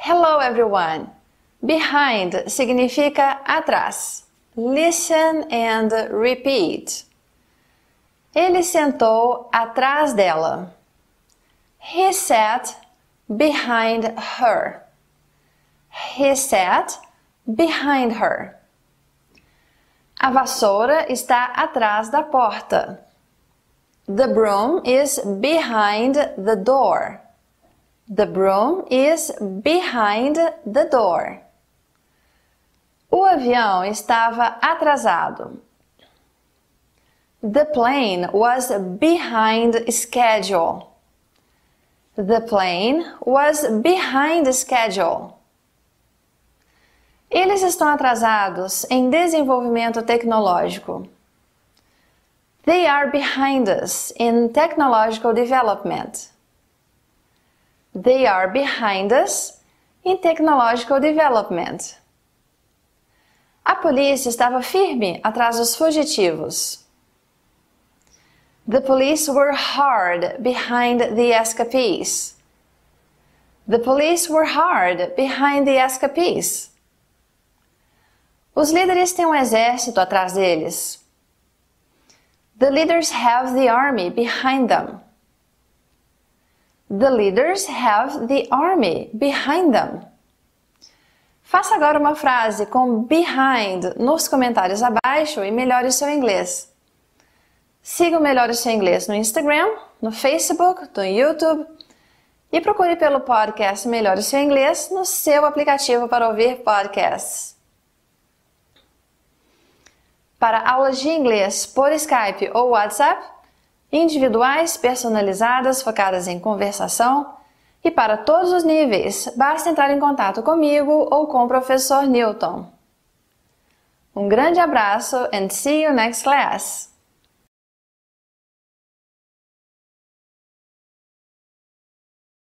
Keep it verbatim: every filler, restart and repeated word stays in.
Hello everyone! Behind significa atrás. Listen and repeat. Ele sentou atrás dela. He sat behind her. He sat behind her. A vassoura está atrás da porta. The broom is behind the door. The broom is behind the door. O avião estava atrasado. The plane was behind schedule. The plane was behind schedule. Eles estão atrasados em desenvolvimento tecnológico. They are behind us in technological development. They are behind us in technological development. A polícia estava firme atrás dos fugitivos. The police were hard behind the escapees. The police were hard behind the escapees. Os líderes têm um exército atrás deles. The leaders have the army behind them. The leaders have the army behind them. Faça agora uma frase com behind nos comentários abaixo e melhore o seu inglês. Siga o Melhore o Seu Inglês no Instagram, no Facebook, no YouTube e procure pelo podcast Melhore o Seu Inglês no seu aplicativo para ouvir podcasts. Para aulas de inglês por Skype ou WhatsApp, individuais, personalizadas, focadas em conversação e para todos os níveis, basta entrar em contato comigo ou com o professor Newton. Um grande abraço and see you next class!